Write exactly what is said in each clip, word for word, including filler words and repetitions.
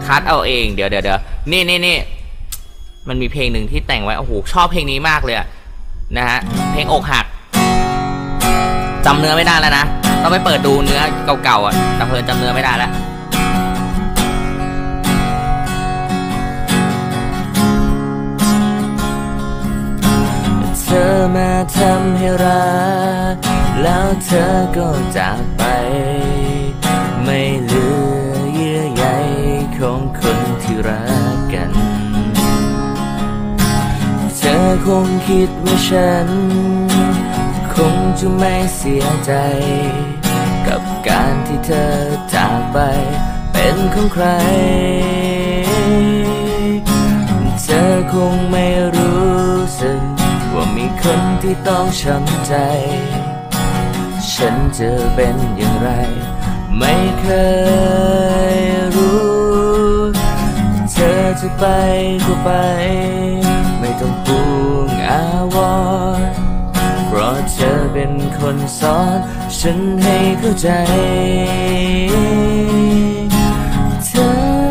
คัดเอาเองเดี๋ยวเดี๋ยวเดี๋ยวนี่นี่นี่มันมีเพลงหนึ่งที่แต่งไว้โอ้โหชอบเพลงนี้มากเลยนะฮะเพลงอกหักจำเนื้อไม่ได้แล้วนะต้องไปเปิดดูเนื้อเก่าๆอ่ะแต่เพลินจำเนื้อไม่ได้แล้วเธอมาทำให้รักแล้วเธอก็จากไปไม่เหลือเยื่อใยของคนที่รักกันเธอคงคิดว่าฉันคงจะไม่เสียใจกับการที่เธอจากไปเป็นของใครเธอคงไม่รู้สึกว่ามีคนที่ต้องช้ำใจฉันจะเป็นอย่างไรไม่เคยรู้เธอจะไปก็ไปไม่ต้องห่วงอาวรณ์เพราะเธอเป็นคนสอนฉันให้เข้าใจเธอ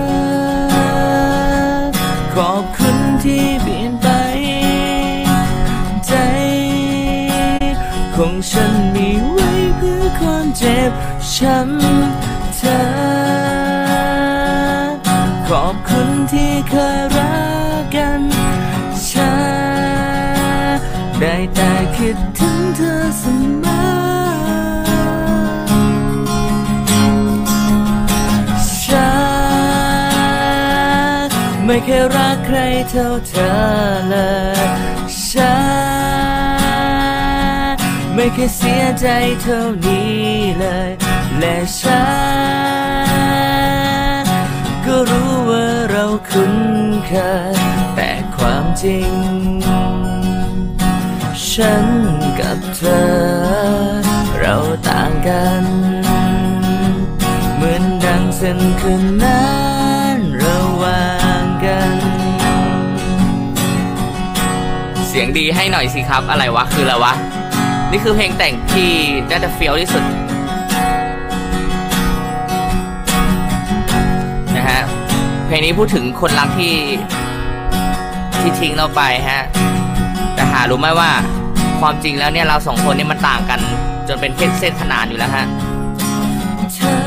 ขอบคุณที่เปลี่ยนไปใจของฉันมีไว้เพื่อความเจ็บช้ำเธอขอบคุณที่เคยรักกันฉันได้แต่คิดถึงเธอเสมอฉันไม่เคยรักใครเท่าเธอเลยฉันไม่เคยเสียใจเท่านี้เลยและฉันก็รู้ว่าเราคุ้นเคยแต่ความจริงฉันกับเธอเราต่างกันเหมือนดังเส้นคืนนั้นระหว่างกันเสียงดีให้หน่อยสิครับอะไรวะคืออะไรวะนี่คือเพลงแต่งที่น่าจะเฟี้ยวที่สุดนะฮะเพลงนี้พูดถึงคนรักที่ที่ทิ้งเราไปฮะแต่หารู้ไหมว่าความจริงแล้วเนี่ยเราสองคนนี่มันต่างกันจนเป็นเส้นเส้นขนานอยู่แล้วฮะเธอ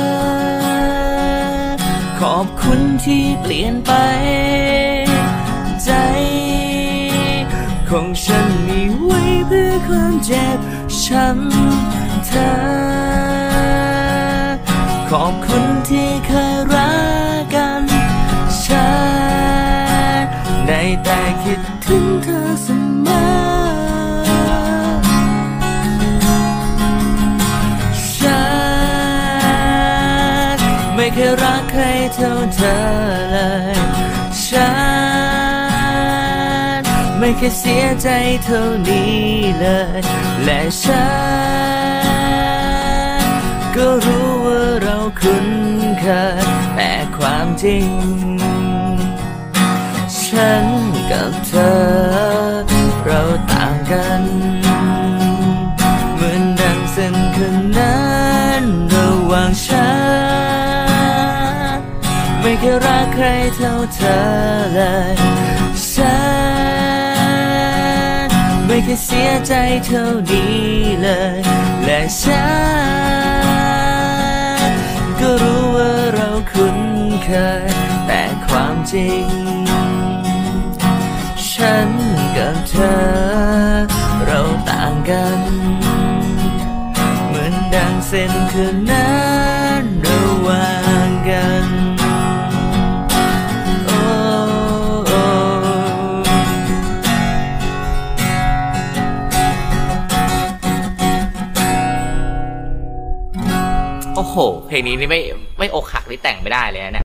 ขอบคุณที่เปลี่ยนไปใจของฉันมีไว้เพื่อความเจ็บช้ำเธอขอบคุณที่เคยรักกันฉันได้แต่คิดถึงเธอเสมอฉันไม่เคยรักใครเท่าเธอเลยฉันไม่เคยเสียใจเท่านี้เลยและฉันก็รู้ว่าเราคุ้นเคยแต่ความจริงฉันกับเธอเราต่างกันเหมือนดังเส้นคืนนั้นระหว่างฉันไม่เคยรักใครเท่าเธอเลยฉันไม่เคยเสียใจเท่านี้เลยและฉันก็รู้ว่าเราคุ้นเคยแต่ความจริงฉันกับเธอเราต่างกันเหมือนดังเส้นคืนนั้นระหว่างกันโอ้โอ้โอ้โหเพลงนี้นี่ไม่ไม่อกหักนี่แต่งไม่ได้เลยนะ